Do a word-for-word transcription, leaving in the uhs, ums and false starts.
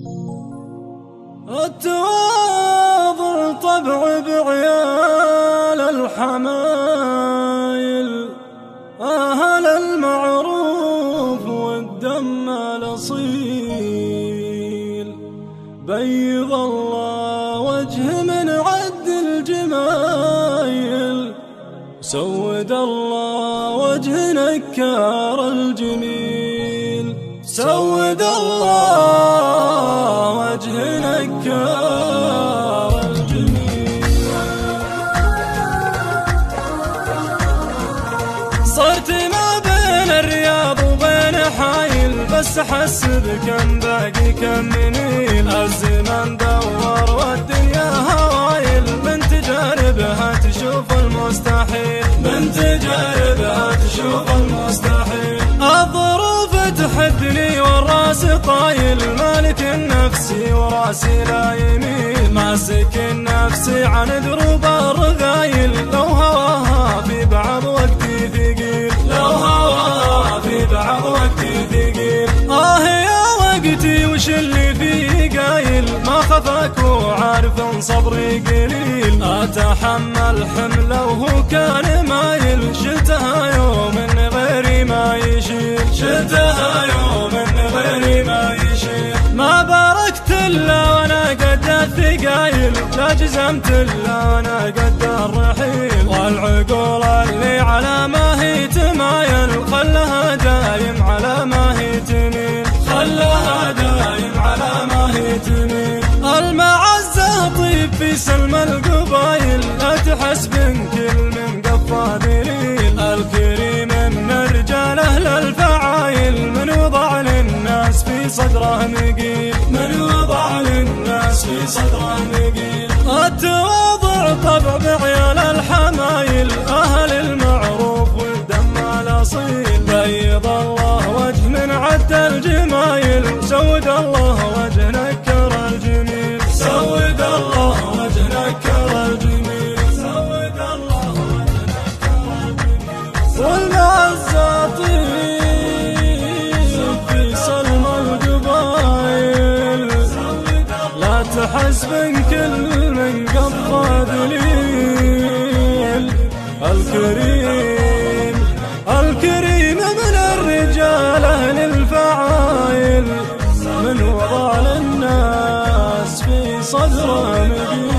التواضع طبع بعيال الحمايل، أهل المعروف والدم الأصيل. بيض الله وجه من عد الجمايل، سود الله وجه نكار الجميل. سود الله وجه نكار الجميل. صرت ما بين الرياض وبين حايل، بس احس بكم باقي كم منيل. الزمن دور والدنيا هوايل، من تجاربها تشوف المستحيل، من تجاربها تشوف المستحيل. الظروف تحدني والراس طايل، مالك نفسي وراسي لا يميل. ماسك نفسي عن دروب الرغايل، لو هواها في بعض وقتي ثقيل، لو هواها في بعض وقتي ثقيل. آه يا وقتي وش اللي فيه قايل، ما خفاك وعارف ان صبري قليل. اتحمل حمله وهو كان مايل، شلتها يوم من غيري ما يشيل، شلتها يوم من غيري ما يشيل. ما باركت الا وانا قد الثقايل، لا جزمت الا وانا قد الرحيل. والعقول اللي على ما هي تمايل، خلها دايم على ما هي تميل، خلها دايم على ما هي تميل. المعزة طيب في سلم القبايل، لا تحسبن كل من قفا ذليل. الكريم من رجال اهل الفعايل، من وضع للناس في صدره مقيل، من وضع للناس في صدره مقيل. التواضع طبع بعيال الحمايل، اهل المعروف والدم الاصيل. بيض الله وجه من عد الجمايل، سود الله وجه نكر الجميل، سود الله وجه نكر الجميل، سود الله وجه نكر الجميل. والمعزة طيب في سلم القبايل، لا تحسبن كل من قفا ذليل. الكريم الكريم من الرجال اهل الفعايل، من وضع للناس في صدره مقيل.